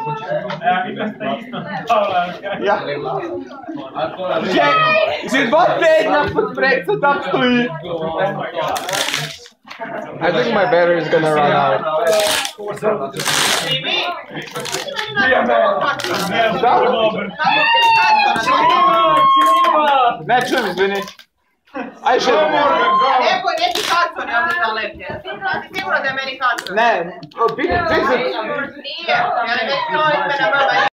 Ja. Že 2 tedna pod predsedom stoji. I think my battery is gonna run out. Ne čujem, izvini. Aj še jednom. Neko je neki karton je ovdje zalepljeno. Ti sigurno da je meni karton? Ne, Nije, jer je meni to ime na